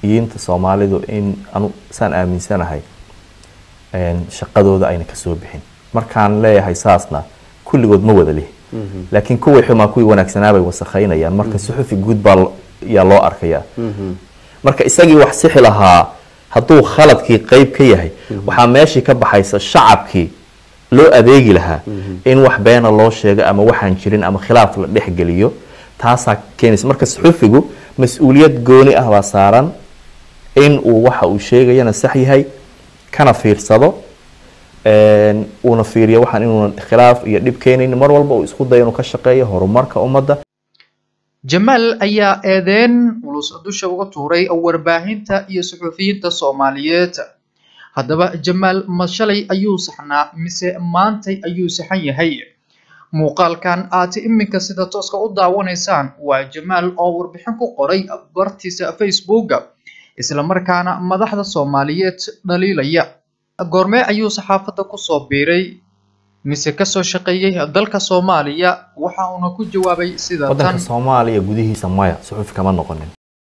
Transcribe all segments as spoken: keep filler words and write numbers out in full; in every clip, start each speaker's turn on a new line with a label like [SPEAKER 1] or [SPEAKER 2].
[SPEAKER 1] suxufiyiinta Soomaalidu in anu san aaminsanahay een shaqadooda ayna ka soo bixin markaan leeyahay saasna kulligood ma wada leh laakiin kuwii xumaa kuwii wanaagsanaabay wasakhaynayaan marka suxufi guud baa yaa loo arkaya marka isagii wax sixi lahaa hadduu khaladkii qayb ka yahay waxaa meeshii ka baxaysa shacabkii loo adeegi lahaa in wax beena loo sheego ama waxaan jirin ama khilaaf la dhex geliyo taasaa keenaysa marka suxufigu mas'uuliyad gooni ah baa saaran in uu waxa uu sheegayana sax yahay kana fiirsado een una fiiriyo waxaan inuu khilaaf iyo dib keenin mar walba uu isku dayo inuu ka shaqeeyo horumarka ummadda.
[SPEAKER 2] Jamal ayaa eedeen ulus dusha uga tuuray warbaahinta iyo suxufiyiinta Soomaaliyeed. haddaba Jamal ma shalay ayuu saxnaa mise maantay ayuu saxan yahay? muuqaalkan aad iminka sida tooska u daawanaysaan waa Jamal oo warbixin ku qoray bartiisa Facebook isla markaana madaxda Soomaaliyeed dhaliilaya. goorme ayuu saxaafadda ku soo biiray mise ka soo shaqeeyay dalka Soomaaliya? waxa uu ku jawaabay sida tan:
[SPEAKER 1] waddanka Soomaaliya gudihiisa maya suxufi kama noqonin.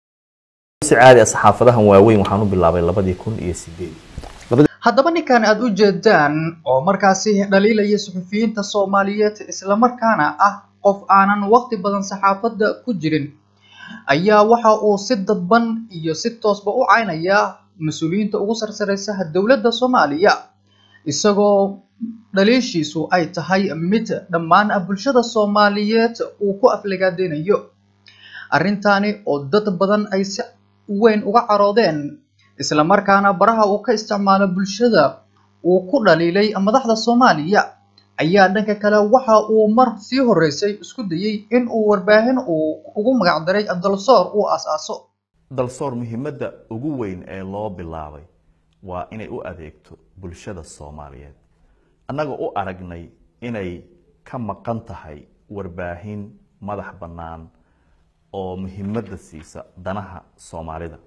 [SPEAKER 1] si caadi ah saxaafadahan waaweyn waxaan u bilaabay labadii kun iyo sideed.
[SPEAKER 2] haddaba ninkan aad u jeedaan oo markaasi dhaliilaya suxufiyiinta Soomaaliyeed isla markaana ah qof aanan waqti badan saxaafadda ku jirin ayaa waxa uu si dadban iyo si toosba u caynaya mas'uuliyiinta ugu sarsareysa dawladda Soomaaliya isagoo dhaliishiisu ay tahay mid dhammaan bulshada Soomaaliyeed uu ku aflagaadeynayo. arrintani oo dad badan ay si weyn uga caroodeen isla markaana baraha uu ka isticmaalo bulshada uu ku dhaliilay madaxda Soomaaliya ayaa dhanka kale waxa uu mar sii horeysay isku dayay in uu warbaahin uu ugu magac daray Dalsoor uu asaaso.
[SPEAKER 1] Dalsoor muhiimadda ugu weyn ee loo bilaabay waa inay u adeegto bulshada Soomaaliyeed. annaga u aragnay inay ka maqan tahay warbaahin madax bannaan oo muhiimadda siisa danaha Soomaalida.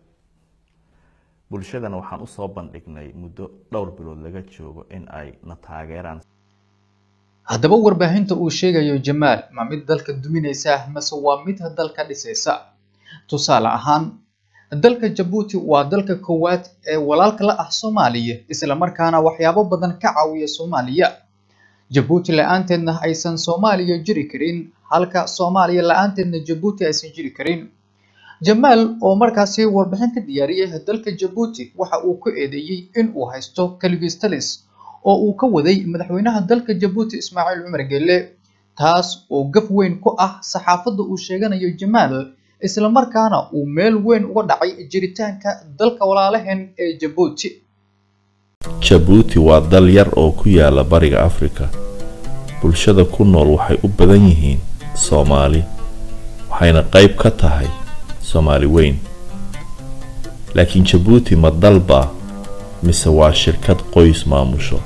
[SPEAKER 1] bulshadana waxaan u soo bandhignay muddo dhowr bilood laga joogo in ay na taageeraan.
[SPEAKER 2] haddaba warbaahinta uu sheegayo Jamal ma mid dalka duminaysa mise waa mid dalka dhisaysa? tusaale ahaan dalka Djibouti waa dalka koowaad ee walaalka la ah Soomaaliya isla markaana waxyaabo badan ka caawiya Soomaaliya. Djibouti la'aanteedna aysan Soomaaliya jiri karin halka Soomaaliya la'aanteedna Djibouti aysan jiri karin. Jamal oo markaasi warbixin ka diyaariyay dalka Djibouti waxa uu ku eedeeyay in uu haysto kaligistalis oo uu ka waday madaxweynaha dalka Djibouti Ismaaciil Cumar Geelle taas oo gaf weyn ku ah saxaafadda uu sheeganayo Jamal isla markaana uu meel weyn uga dhacay jiritaanka dalka walaalaheen ee Djibouti.
[SPEAKER 3] Djibouti waa dal yar oo ku yaala bariga Afrika. bulshada ku nool waxay u badan yihiin Soomaali waxayna qayb ka tahay Soomaali weyn. laakiin Djibouti ma dalba mise waa shirkad qoys maamusho?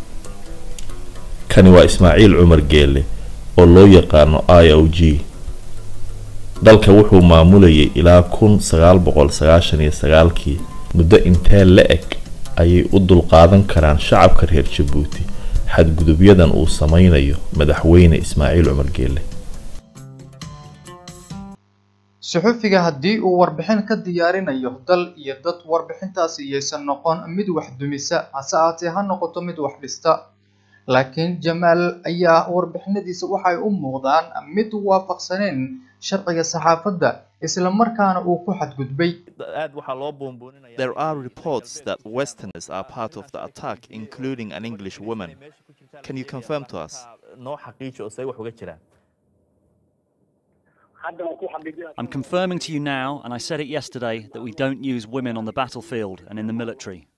[SPEAKER 3] kani waa Ismaaciil Cumar Geelle oo loo yaqaano I O G. dalka wuxuu maamulayay ilaa kun sagaal boqol sagaashan iyo sagaal kii. muddo intee la eg ayay u dulqaadan karaan shacabka reer Djibouti xadgudubyadan uu samaynayo madaxweyne Ismaaciil Cumar Geelle?
[SPEAKER 2] suxufiga haddii uu warbixin ka diyaarinayo dal iyo dad warbixintaasi iyaysan noqon mid wax dumisa hase ahaatee ha noqoto mid wax dhista. laakiin Jamal ayaa warbixinadiisa waxay u muuqdaan mid waafaqsaneen sharciga saxaafadda isla markaana uu ku xadgudbay.
[SPEAKER 4] There are reports that Westerners are part of the attack, including an English woman. Can you confirm to us?
[SPEAKER 5] I'm confirming to you now, and I said it yesterday, that we don't use women on the battlefield and in the military.